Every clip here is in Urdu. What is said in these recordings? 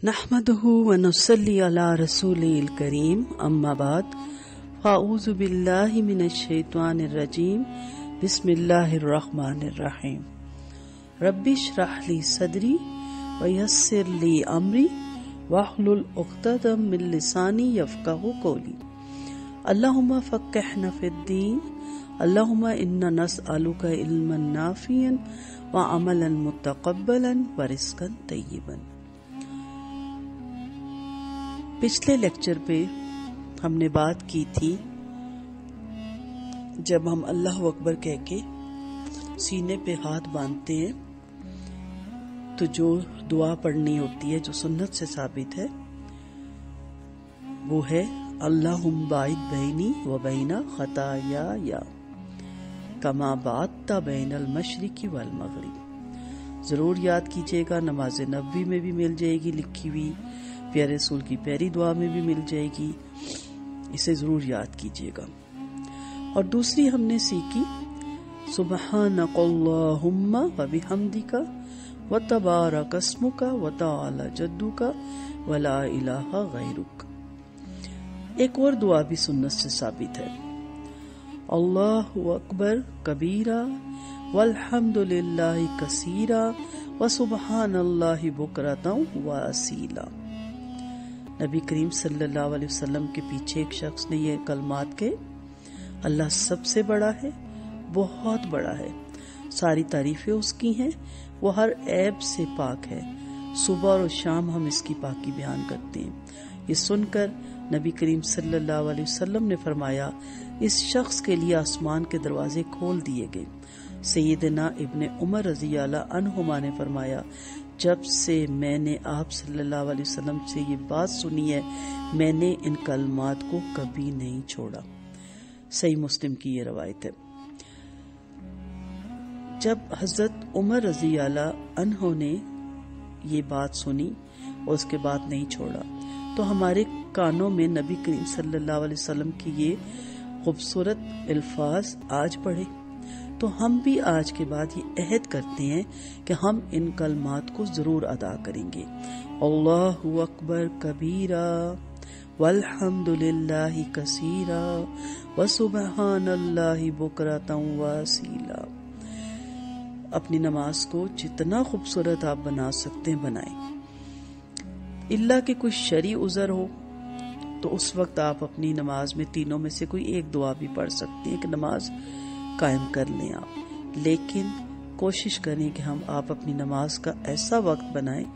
نحمده ونصلي على رسوله الكريم اما بعد فاعوذ بالله من الشيطان الرجيم بسم الله الرحمن الرحيم رب اشرح لي صدري ويسر لي امري واحلل عقدة من لساني يفقهوا قولي اللهم فقهنا في الدين اللهم انا نسألك علما نافعا وعملا متقبلا ورزقا طيبا۔ پچھلے لیکچر پہ ہم نے بات کی تھی جب ہم اللہ اکبر کہہ کے سینے پہ ہاتھ باندھتے ہیں تو جو دعا پڑھنی ہوتی ہے جو سنت سے ثابت ہے وہ ہے اللہم باعد بینی و بین خطایا کما بعدت بین المشرق والمغرب۔ ضرور یاد کیجیے گا، نماز نبوی میں بھی مل جائے گی لکھی ہوئی، پیارے رسول کی پیاری دعا میں بھی مل جائے گی، اسے ضرور یاد کیجیے گا۔ اور دوسری ہم نے سیکھی سبحانک اللہم و بحمدک و تبارک اسمک و تعالی جدک و لا الہ غیرک۔ ایک اور دعا بھی سنت سے ثابت ہے، اللہ اکبر کبیرہ والحمد للہ کثیرہ و سبحان اللہ بکرۃ و اصیلا۔ نبی کریم صلی اللہ علیہ وسلم کے پیچھے ایک شخص نے یہ کلمات کے اللہ سب سے بڑا ہے، بہت بڑا ہے، ساری تعریفیں اس کی ہیں، وہ ہر عیب سے پاک ہے، صبح اور شام ہم اس کی پاکی بیان کرتے ہیں۔ یہ سن کر نبی کریم صلی اللہ علیہ وسلم نے فرمایا اس شخص کے لیے آسمان کے دروازے کھول دیے گئے۔ سیدنا ابن عمر رضی اللہ عنہما نے فرمایا جب سے میں نے آپ صلی اللہ علیہ وسلم سے یہ بات سنی ہے میں نے ان کلمات کو کبھی نہیں چھوڑا۔ صحیح مسلم کی یہ روایت ہے۔ جب حضرت عمر رضی اللہ عنہ نے یہ بات سنی اور اس کے بعد نہیں چھوڑا تو ہمارے کانوں میں نبی کریم صلی اللہ علیہ وسلم کی یہ خوبصورت الفاظ آج پڑھے تو ہم بھی آج کے بعد یہ عہد کرتے ہیں کہ ہم ان کلمات کو ضرور ادا کریں گے۔ اللہ اکبر کبیرہ والحمد للہ کثیرہ وسبحان اللہ بکرۃ و اصیلا۔ اپنی نماز کو جتنا خوبصورت آپ بنا سکتے ہیں بنائیں، اللہ کہ کوئی شرعی عذر ہو تو اس وقت آپ اپنی نماز میں تینوں میں سے کوئی ایک دعا بھی پڑھ سکتے ہیں، ایک نماز قائم کر لیں آپ، لیکن کوشش کریں کہ آپ اپنی نماز کا ایسا وقت بنائیں،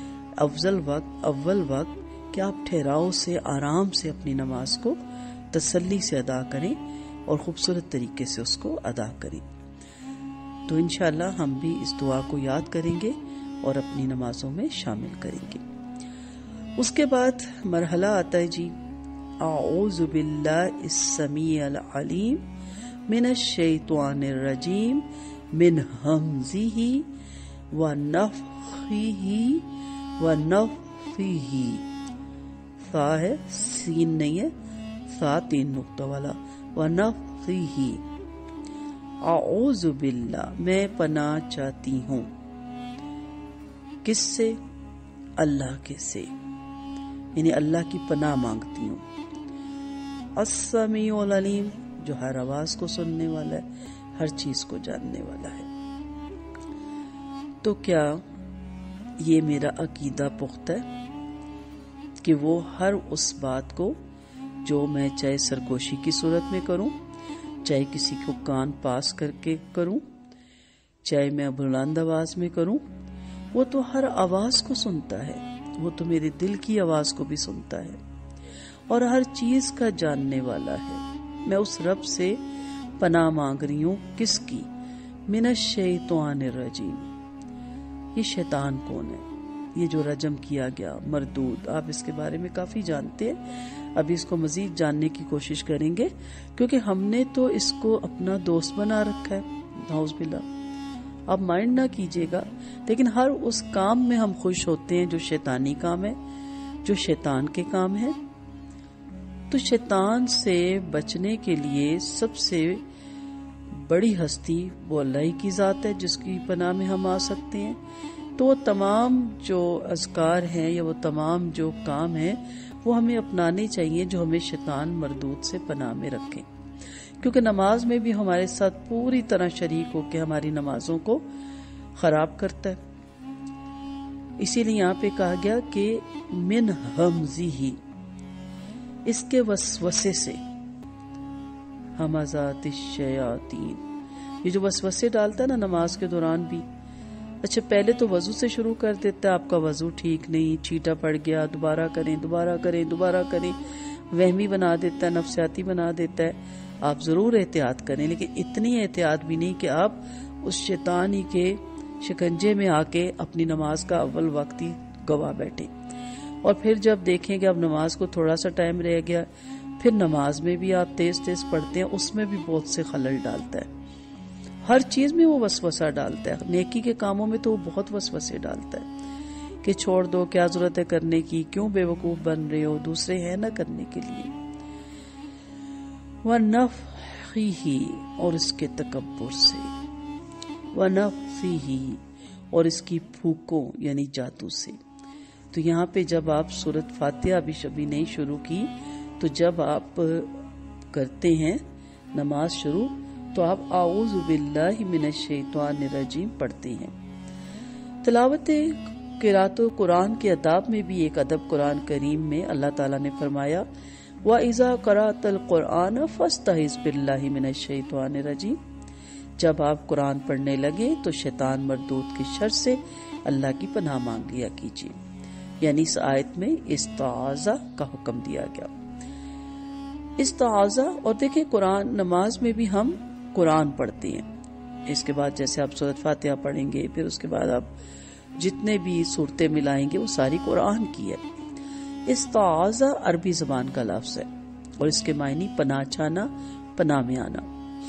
اول وقت کہ آپ ٹھہراؤ سے آرام سے اپنی نماز کو تسلی سے ادا کریں اور خوبصورت طریقے سے اس کو ادا کریں۔ تو انشاءاللہ ہم بھی اس دعا کو یاد کریں گے اور اپنی نمازوں میں شامل کریں گے۔ اس کے بعد مرحلہ آتا ہے جی اعوذ باللہ السمیع العلیم من الشیطان الرجیم من ہمزہ ونفخہ ونفثہ۔ فا ہے، سین نہیں ہے، فا 3 نقطہ والا، ونفثہ۔ اعوذ باللہ میں پناہ چاہتی ہوں، کس سے؟ اللہ کے سے، یعنی اللہ کی پناہ مانگتی ہوں۔ السمیع العلیم جو ہر آواز کو سننے والا ہے، ہر چیز کو جاننے والا ہے۔ تو کیا یہ میرا عقیدہ پختہ ہے کہ وہ ہر اس بات کو جو میں چاہے سرگوشی کی صورت میں کروں، چاہے کسی کو کان پاس کر کے کروں، چاہے میں بلند آواز میں کروں، وہ تو ہر آواز کو سنتا ہے، وہ تو میرے دل کی آواز کو بھی سنتا ہے اور ہر چیز کا جاننے والا ہے۔ میں اس رب سے پناہ مانگ رہی ہوں، کس کی؟ من الشیطان الرجیم۔ یہ شیطان کون ہے؟ یہ جو رجم کیا گیا، مردود، آپ اس کے بارے میں کافی جانتے ہیں، ابھی اس کو مزید جاننے کی کوشش کریں گے کیونکہ ہم نے تو اس کو اپنا دوست بنا رکھا ہے، نعوذ باللہ۔ آپ مائنڈ نہ کیجیے گا، لیکن ہر اس کام میں ہم خوش ہوتے ہیں جو شیطانی کام ہے، جو شیطان کے کام ہے۔ تو شیطان سے بچنے کے لیے سب سے بڑی ہستی وہ اللہ کی ذات ہے جس کی پناہ میں ہم آ سکتے ہیں۔ تو وہ تمام جو اذکار ہیں یا وہ تمام جو کام ہیں وہ ہمیں اپنانے چاہیے جو ہمیں شیطان مردود سے پناہ میں رکھیں، کیونکہ نماز میں بھی ہمارے ساتھ پوری طرح شریک ہو کے ہماری نمازوں کو خراب کرتا ہے۔ اسی لیے یہاں پہ کہا گیا کہ من ہمزہ، اس کے وسوسے سے، ہمزات الشیاطین، یہ جو وسوسے ڈالتا ہے نا نماز کے دوران بھی، اچھا پہلے تو وضو سے شروع کر دیتا ہے، آپ کا وضو ٹھیک نہیں، چھیٹا پڑ گیا، دوبارہ کریں دوبارہ کریں دوبارہ کریں، وہمی بنا دیتا ہے، نفسیاتی بنا دیتا ہے۔ آپ ضرور احتیاط کریں، لیکن اتنی احتیاط بھی نہیں کہ آپ اس شیطان ہی کے شکنجے میں آ کے اپنی نماز کا اول وقت ہی گوا بیٹھے، اور پھر جب دیکھیں کہ اب نماز کو تھوڑا سا ٹائم رہ گیا، پھر نماز میں بھی آپ تیز تیز پڑھتے ہیں، اس میں بھی بہت سے خلل ڈالتا ہے، ہر چیز میں وہ وسوسہ ڈالتا ہے، نیکی کے کاموں میں تو وہ بہت وسوسے ڈالتا ہے کہ چھوڑ دو، کیا ضرورت ہے کرنے کی، کیوں بے وقوف بن رہے ہو، دوسرے ہیں نہ کرنے کے لیے۔ وَنَفْخِهِ، اور اس کے تکبر سے، وَنَفْخِهِ، اور اس کی پھونکوں یعنی جادو سے۔ تو یہاں پہ جب آپ سورۃ فاتحہ ابھی نہیں شروع کی، تو جب آپ کرتے ہیں نماز شروع تو آپ اعوذ باللہ من الشیطان الرجیم پڑھتے ہیں۔ تلاوت قرات قرآن کے اداب میں بھی ایک ادب قرآن کریم میں اللہ تعالیٰ نے فرمایا وَإِذَا قَرَأْتَ الْقُرْآنَ فَاسْتَعِذْ بِاللَّهِ مِنَ الشَّيْطَانِ الرَّجِيمِ، جب آپ قرآن پڑھنے لگے تو شیطان مردود کی شر سے اللہ کی پناہ مانگ لیا کیجیے، یعنی اس آیت میں استعاذہ کا حکم دیا گیا۔ استعاذہ، اور دیکھیں قرآن نماز میں بھی ہم قرآن پڑھتے ہیں، اس کے بعد جیسے آپ سورۃ فاتحہ پڑھیں گے، پھر اس کے بعد آپ جتنے بھی صورتیں ملائیں گے وہ ساری قرآن کی ہے۔ استعاذہ عربی زبان کا لفظ ہے اور اس کے معنی پناہ چاہنا، پناہ میں آنا۔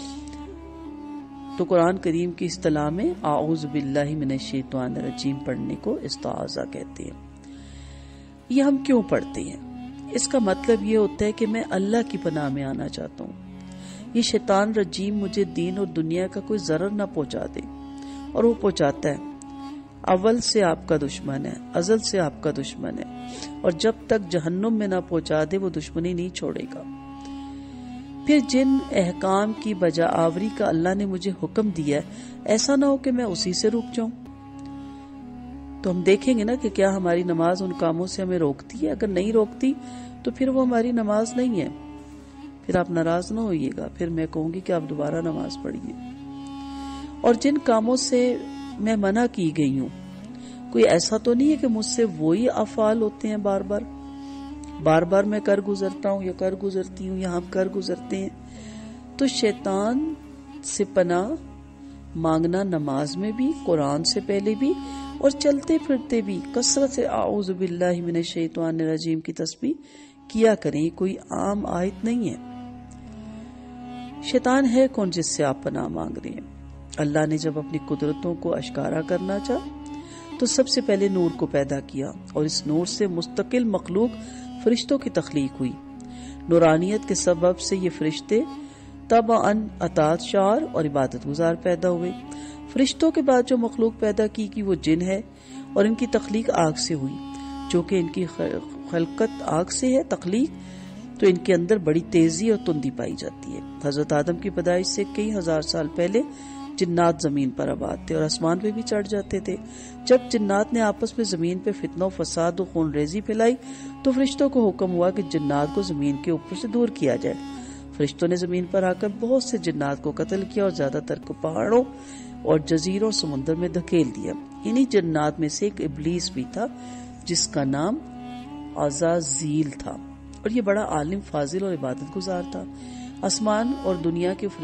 تو قرآن کریم کی اصطلاح میں اعوذ باللہ من الشیطان الرجیم پڑھنے کو استعاذہ کہتے ہیں۔ یہ ہم کیوں پڑھتے ہیں؟ اس کا مطلب یہ ہوتا ہے کہ میں اللہ کی پناہ میں آنا چاہتا ہوں، یہ شیطان رجیم مجھے دین اور دنیا کا کوئی ضرر نہ پہنچا دے، اور وہ پہنچاتا ہے، اول سے آپ کا دشمن ہے، ازل سے آپ کا دشمن ہے، اور جب تک جہنم میں نہ پہنچا دے وہ دشمنی نہیں چھوڑے گا۔ پھر جن احکام کی بجا آوری کا اللہ نے مجھے حکم دیا ہے، ایسا نہ ہو کہ میں اسی سے رک جاؤں۔ تو ہم دیکھیں گے نا کہ کیا ہماری نماز ان کاموں سے ہمیں روکتی ہے، اگر نہیں روکتی تو پھر وہ ہماری نماز نہیں ہے، پھر آپ ناراض نہ ہوئیے گا، پھر میں کہوں گی کہ آپ دوبارہ نماز پڑھیے۔ اور جن کاموں سے میں منع کی گئی ہوں، کوئی ایسا تو نہیں ہے کہ مجھ سے وہی افعال ہوتے ہیں بار بار میں کر گزرتا ہوں یا کر گزرتی ہوں یا ہم کر گزرتے ہیں۔ تو شیطان سے پناہ مانگنا نماز میں بھی، قرآن سے پہلے بھی، اور چلتے پھرتے بھی کثرت سے اعوذ باللہ من الشیطان الرجیم کی تسبیح کیا کریں، کوئی عام آیت نہیں ہے۔ شیطان ہے کون جس سے آپ پناہ مانگ رہے ہیں؟ اللہ نے جب اپنی قدرتوں کو اشکارا کرنا چاہا تو سب سے پہلے نور کو پیدا کیا، اور اس نور سے مستقل مخلوق فرشتوں کی تخلیق ہوئی۔ نورانیت کے سبب سے یہ فرشتے طبعاً اطاعت شعار اور عبادت گزار پیدا ہوئے۔ فرشتوں کے بعد جو مخلوق پیدا کی وہ جن ہے، اور ان کی تخلیق آگ سے ہوئی، جو کہ ان کی خلقت آگ سے ہے تخلیق، تو ان کے اندر بڑی تیزی اور تندی پائی جاتی ہے۔ حضرت آدم کی پیدائش سے کئی ہزار سال پہلے جنات زمین پر آباد تھے اور آسمان پہ بھی چڑھ جاتے تھے۔ جب جنات نے آپس میں زمین پہ فتنہ و فساد و خون ریزی پھیلائی تو فرشتوں کو حکم ہوا کہ جنات کو زمین کے اوپر سے دور کیا جائے۔ فرشتوں نے زمین پر آ کر بہت سے جنات کو قتل کیا اور زیادہ تر کو پہاڑوں اور جزیروں سمندر میں دھکیل دیا۔ انہی جنات میں سے ایک ابلیس بھی تھا جس کا نام عزازیل تھا، اور یہ بڑا عالم، فاضل اور عبادت گزار تھا۔ آسمانی دنیا کے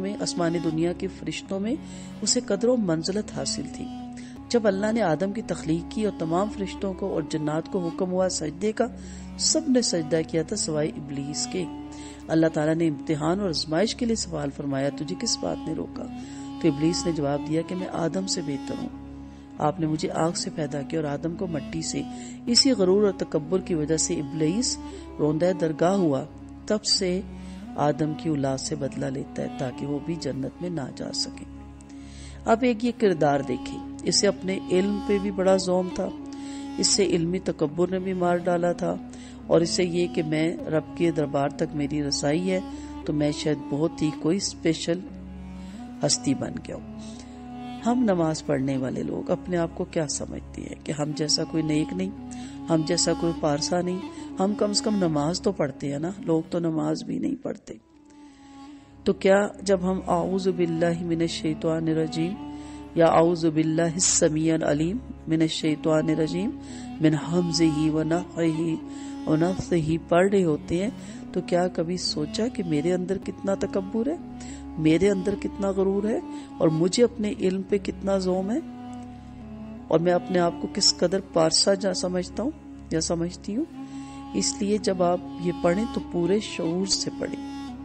فرشتوں میں اسے قدر و منزلت حاصل تھی۔ جب اللہ نے آدم کی تخلیق کی اور تمام فرشتوں کو اور جنات کو حکم ہوا سجدے کا، سب نے سجدہ کیا تھا سوائے ابلیس کے۔ اللہ تعالیٰ نے امتحان اور آزمائش کے لیے سوال فرمایا، تجھے کس بات نے روکا؟ تو ابلیس نے جواب دیا کہ میں آدم سے بہتر ہوں، آپ نے مجھے آگ سے پیدا کیا اور آدم کو مٹی سے۔ اسی غرور اور تکبر کی وجہ سے ابلیس روندہ درگاہ ہوا، تب سے آدم کی اولاد سے بدلہ لیتا ہے تاکہ وہ بھی جنت میں نہ جا سکے۔ اب ایک یہ کردار دیکھیں، اسے اپنے علم پہ بھی بڑا زوم تھا، اس سے علمی تکبر نے بھی مار ڈالا تھا، اور اسے یہ کہ میں رب کے دربار تک میری رسائی ہے تو میں شاید بہت ہی کوئی اسپیشل ہستی بن گیا ہوں۔ ہم نماز پڑھنے والے لوگ اپنے آپ کو کیا سمجھتے ہیں کہ ہم جیسا کوئی نیک نہیں، ہم جیسا کوئی پارسا نہیں، ہم کم سے کم نماز تو پڑھتے ہیں نا، لوگ تو نماز بھی نہیں پڑھتے۔ تو کیا جب ہم اعوذ باللہ من الشیطان الرجیم یا اعوذ باللہ السمیع العلیم من الشیطان الرجیم من ہمزہ ونفخہ ونفثہ پڑھ رہے ہوتے ہیں تو کیا کبھی سوچا کہ میرے اندر کتنا تکبر ہے، میرے اندر کتنا غرور ہے، اور مجھے اپنے علم پہ کتنا زوم ہے، اور میں اپنے آپ کو کس قدر پارسا سمجھتا ہوں یا سمجھتی ہوں؟ اس لیے جب آپ یہ پڑھیں تو پورے شعور سے پڑھیں۔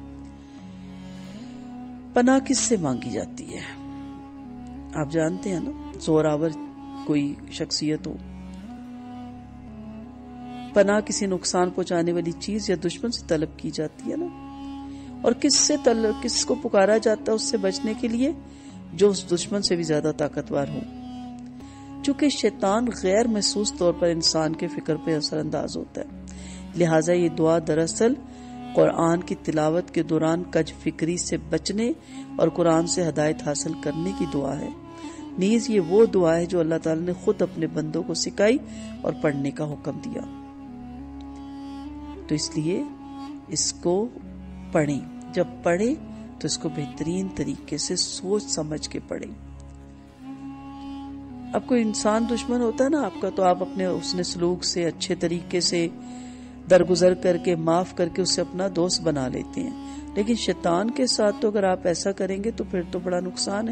پناہ کس سے مانگی جاتی ہے؟ آپ جانتے ہیں نا، زوراور کوئی شخصیت ہو، پناہ کسی نقصان پہنچانے والی چیز یا دشمن سے طلب کی جاتی ہے نا، اور کس کو پکارا جاتا ہے اس سے بچنے کے لیے؟ جو اس دشمن سے بھی زیادہ طاقتور ہو۔ چونکہ شیطان غیر محسوس طور پر انسان کے فکر پہ اثر انداز ہوتا ہے، لہٰذا یہ دعا دراصل قرآن کی تلاوت کے دوران کج فکری سے بچنے اور قرآن سے ہدایت حاصل کرنے کی دعا ہے۔ نیز یہ وہ دعا ہے جو اللہ تعالی نے خود اپنے بندوں کو سکھائی اور پڑھنے کا حکم دیا، تو اس لیے اس کو پڑھیں۔ جب پڑھیں تو اس کو بہترین طریقے سے سوچ سمجھ کے پڑھیں۔ اب کوئی انسان دشمن ہوتا ہے نا آپ کا، تو آپ اپنے اس نے سلوک سے اچھے طریقے سے درگزر کر کے معاف کر کے اسے اپنا دوست بنا لیتے ہیں، لیکن شیطان کے ساتھ تو اگر آپ ایسا کریں گے تو پھر تو بڑا نقصان ہے۔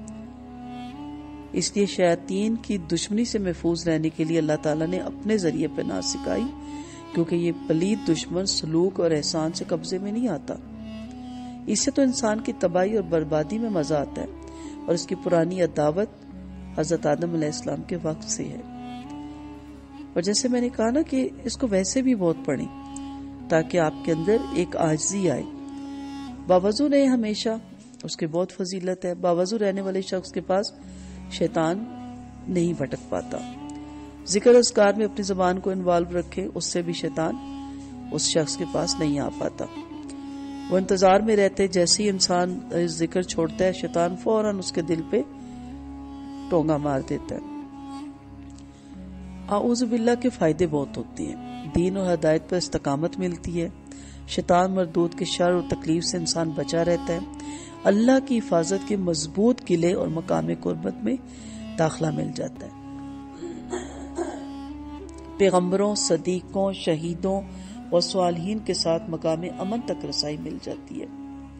اس لیے شیاطین کی دشمنی سے محفوظ رہنے کے لیے اللہ تعالیٰ نے اپنے ذریعے پناہ سکھائی، کیونکہ یہ پلید دشمن سلوک اور احسان سے قبضے میں نہیں آتا۔ اس سے تو انسان کی تباہی اور بربادی میں مزہ آتا ہے، اور اس کی پرانی عداوت حضرت آدم علیہ السلام کے وقت سے ہے۔ اور جیسے میں نے کہا نا کہ اس کو ویسے بھی بہت پڑھیں تاکہ آپ کے اندر ایک عاجزی آئے۔ باوضو رہے ہمیشہ، اس کی بہت فضیلت ہے۔ باوضو رہنے والے شخص کے پاس شیطان نہیں بھٹک پاتا۔ ذکر اذکار میں اپنی زبان کو انوالو رکھے، اس سے بھی شیطان اس شخص کے پاس نہیں آ پاتا۔ وہ انتظار میں رہتے، جیسے ہی انسان ذکر چھوڑتا ہے شیطان فوراً اس کے دل پہ ٹونگا مار دیتا ہے۔ اعوذ باللہ کے فائدے بہت ہوتے ہیں، دین اور ہدایت پر استقامت ملتی ہے، شیطان مردود کے شر اور تکلیف سے انسان بچا رہتا ہے، اللہ کی حفاظت کے مضبوط قلعے اور مقام قربت میں داخلہ مل جاتا ہے، پیغمبروں، صدیقوں، شہیدوں اور صالحین کے ساتھ مقام امن تک رسائی مل جاتی ہے،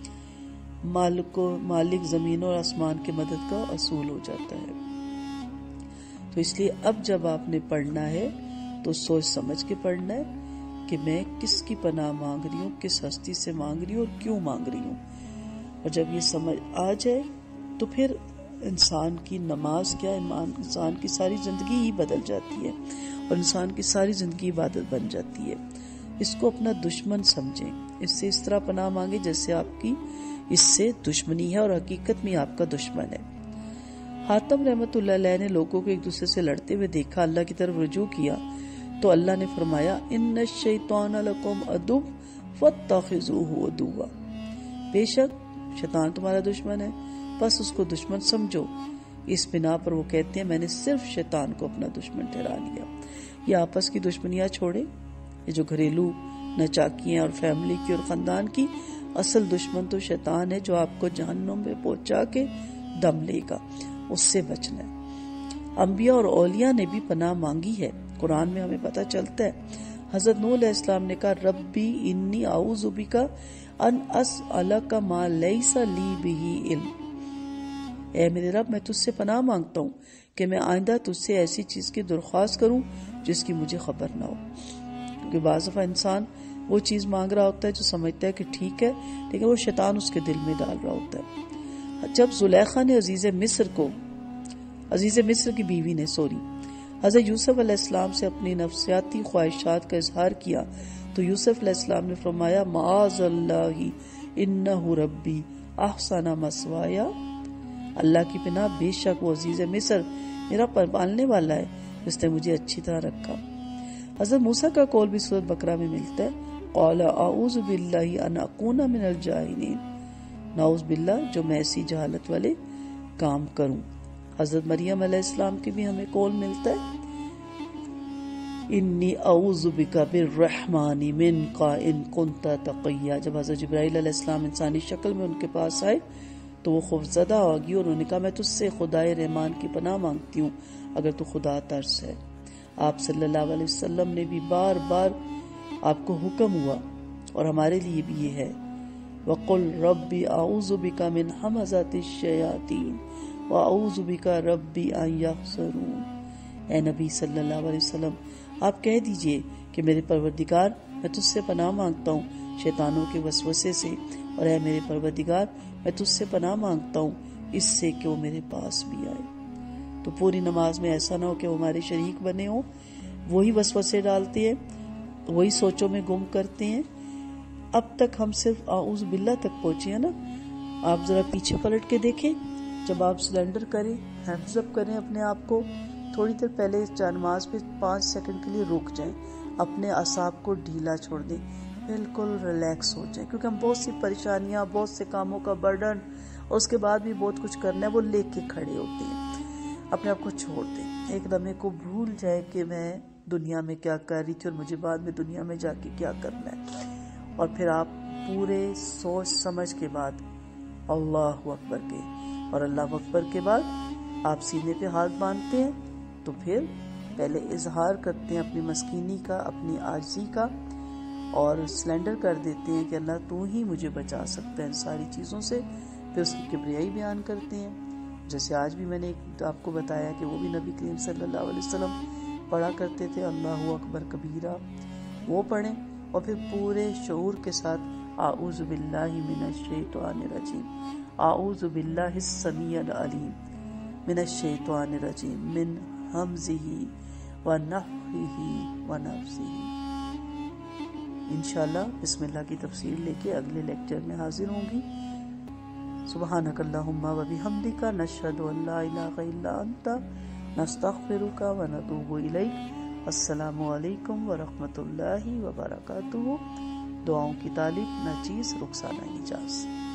مالک زمین اور آسمان کے مدد کا اصول ہو جاتا ہے۔ تو اس لیے اب جب آپ نے پڑھنا ہے تو سوچ سمجھ کے پڑھنا ہے کہ میں کس کی پناہ مانگ رہی ہوں، کس ہستی سے مانگ رہی ہوں اور کیوں مانگ رہی ہوں۔ اور جب یہ سمجھ آ جائے تو پھر انسان کی نماز کیا، انسان کی ساری زندگی ہی بدل جاتی ہے، اور انسان کی ساری زندگی عبادت بن جاتی ہے۔ اس کو اپنا دشمن سمجھیں، اس سے اس طرح پناہ مانگیں جیسے آپ کی اس سے دشمنی ہے اور حقیقت میں آپ کا دشمن ہے۔ حاتم رحمت اللہ علیہ نے لوگوں کو ایک دوسرے سے لڑتے ہوئے دیکھا، اللہ کی طرف رجوع کیا تو اللہ نے فرمایا ان الشیطان لکم عدو فاتخذوہ عدوا، بے شک شیطان تمہارا دشمن ہے، بس اس کو دشمن سمجھو۔ اس بنا پر وہ کہتے ہیں میں نے صرف شیطان کو اپنا دشمن ٹھہرا لیا۔ یہ آپس کی دشمنیاں چھوڑیں، یہ جو گھریلو نچاکیاں اور فیملی کی اور خاندان کی، اصل دشمن تو شیطان ہے جو آپ کو جہنم میں پہنچا کے دم لے گا، اس سے بچنا ہے۔ انبیاء اور اولیاء نے بھی پناہ مانگی ہے، قرآن میں ہمیں پتہ چلتا ہے۔ حضرت نوح علیہ السلام نے کہا ربی انی اعوذ بک ان اسألک ما لیس لی بہ علم، اے میرے رب میں تجھ سے پناہ مانگتا ہوں کہ میں آئندہ تجھ سے ایسی چیز کی درخواست کروں جس کی مجھے خبر نہ ہو، کیونکہ بعض دفعہ انسان وہ چیز مانگ رہا ہوتا ہے جو سمجھتا ہے کہ ٹھیک ہے، لیکن وہ شیطان اس کے دل میں ڈال رہا ہوتا ہے۔ جب زلیخا نے عزیز مصر کی بیوی نے حضرت یوسف علیہ السلام سے اپنی نفسیاتی خواہشات کا اظہار کیا تو یوسف علیہ السلام نے فرمایا معاذ اللہ انہ ربی احسن مثوایا، اللہ کی پناہ، بے شک وہ عزیز مصر میرا پالنے والا ہے جس نے مجھے اچھی طرح رکھا۔ حضرت موسیٰ کا قول بھی سورۃ بقرہ میں ملتا ہے، قال اعوذ باللہ ان اکون من الجاہلین، نعوذ باللہ جو میں ایسی جہالت والے کام کروں۔ حضرت مریم علیہ السلام کی بھی ہمیں قول ملتا ہے، انی اعوذ بک بالرحمن منک ان کنت تقیا۔ جب حضرت جبرائیل علیہ السلام انسانی شکل میں ان کے پاس آئے تو وہ خوفزدہ ہو گئی اور انہوں نے کہا میں تجھ سے خدائے رحمان کی پناہ مانگتی ہوں اگر تو خدا ترس ہے۔ آپ صلی اللہ علیہ وسلم نے بھی بار بار آپ کو حکم ہوا اور ہمارے لیے بھی یہ ہے، وَقُلْ رَبِّ أَعُوذُ بِكَ مِنْ حَمَزَاتِ الشَّيَاطِينِ وَأَعُوذُ بِكَ رَبِّ أَنْ يَحْضُرُونِ۔ اے نبی صلی اللہ علیہ وسلم آپ کہہ دیجئے کہ میرے پروردگار میں تجھ سے پناہ مانگتا ہوں شیطانوں کے وسوسے سے، اور اے میرے پروردگار میں تجھ سے پناہ مانگتا ہوں اس سے کہ وہ میرے پاس بھی آئے۔ تو پوری نماز میں ایسا نہ ہو کہ وہ ہمارے شریک بنے ہوں، وہی وسوسے ڈالتے ہیں، وہی سوچوں میں گم کرتے ہیں۔ اب تک ہم صرف اعوذ باللہ تک پہنچے ہیں نا، آپ ذرا پیچھے پلٹ کے دیکھیں، جب آپ سلنڈر کریں، ہینڈز اپ کریں اپنے آپ کو، تھوڑی دیر پہلے نماز پہ 5 سیکنڈ کے لیے رک جائیں، اپنے اعصاب کو ڈھیلا چھوڑ دیں، بالکل ریلیکس ہو جائیں، کیونکہ ہم بہت سی پریشانیاں، بہت سے کاموں کا برڈن اور اس کے بعد بھی بہت کچھ کرنا ہے وہ لے کے کھڑے ہوتے ہیں۔ اپنے آپ کو چھوڑ دیں، ایک لمحے کو بھول جائے کہ میں دنیا میں کیا کر رہی تھی اور مجھے بعد میں دنیا میں جا کے کیا کرنا ہے، اور پھر آپ پورے سوچ سمجھ کے بعد اللہ اکبر کے، اور اللہ اکبر کے بعد آپ سینے پہ ہاتھ باندھتے ہیں، تو پھر پہلے اظہار کرتے ہیں اپنی مسکینی کا، اپنی عاجزی کا، اور سلنڈر کر دیتے ہیں کہ اللہ تو ہی مجھے بچا سکتا ہے ان ساری چیزوں سے، پھر اس کی کبریائی بیان کرتے ہیں۔ جیسے آج بھی میں نے آپ کو بتایا کہ وہ بھی نبی کریم صلی اللہ علیہ وسلم پڑھا کرتے تھے، اللہ اکبر کبیرہ، وہ پڑھیں، اور پھر پورے شعور کے ساتھ اعوذ باللہ من الشیطان الرجیم، اعوذ باللہ السمیع العلیم من الشیطان الرجیم من ہمزہ ونفخہ ونفثہ۔ انشاءاللہ بسم اللہ کی تفسیر لے کے اگلے لیکچر میں حاضر ہوں گی۔ سبحانک اللہم و بحمدک، نشہد ان لا الہ الا انت، نستغفرک و نتوب الیک۔ السلام علیکم ورحمۃ اللہ وبرکاتہ۔ دعاؤں کی طالب ناچیز رخسانہ حجاز۔